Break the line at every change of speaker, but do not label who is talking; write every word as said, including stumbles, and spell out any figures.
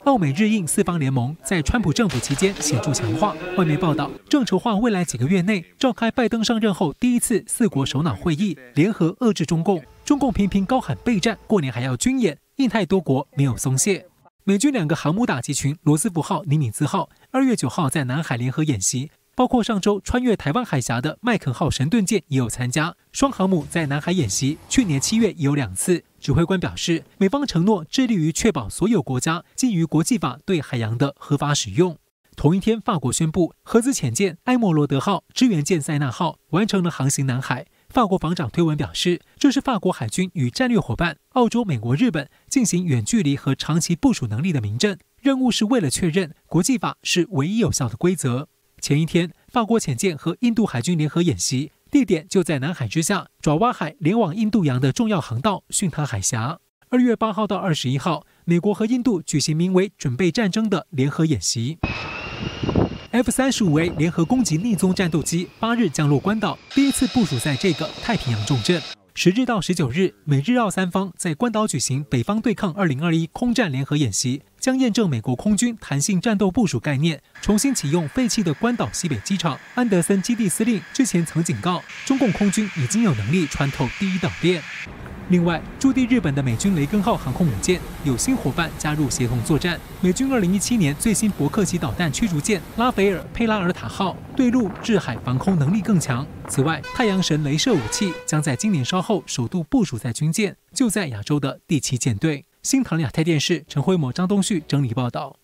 澳美日印四方联盟在川普政府期间显著强化。外媒报道，正筹划未来几个月内召开拜登上任后第一次四国首脑会议，联合遏制中共。中共频频高喊备战，过年还要军演，印太多国没有松懈。美军两个航母打击群罗斯福号、尼米兹号二月九号在南海联合演习，包括上周穿越台湾海峡的麦肯号神盾舰也有参加。双航母在南海演习，去年七月也有两次。指挥官表示，美方承诺致力于确保所有国家基于国际法对海洋的合法使用。同一天，法国宣布合资潜舰埃莫罗德号、支援舰塞纳号完成了航行南海。法国防长推文表示，这是法国海军与战略伙伴澳洲、美国、日本进行远距离和长期部署能力的明证。任务是为了确认国际法是唯一有效的规则。前一天，法国潜舰和印度海军联合演习，地点就在南海之下爪哇海连往印度洋的重要航道巽他海峡。二月八号到二十一号，美国和印度举行名为“准备战争”的联合演习。F 三十五 A 联合攻击逆踪战斗机八日降落关岛，第一次部署在这个太平洋重镇。十日到十九日，美日澳三方在关岛举行北方对抗二零二一空战联合演习，将验证美国空军弹性战斗部署概念，重新启用废弃的关岛西北机场。安德森基地司令之前曾警告，中共空军已经有能力穿透第一岛链。另外，驻地日本的美军雷根号航空母舰有新伙伴加入协同作战。美军二零一七年最新伯克级导弹驱逐舰拉斐尔佩拉尔塔号对陆制海防空能力更强。此外，太阳神雷射武器将在今年稍后首度部署在军舰，就在亚洲的第七舰队。新唐亚太电视陈辉模、张东旭整理报道。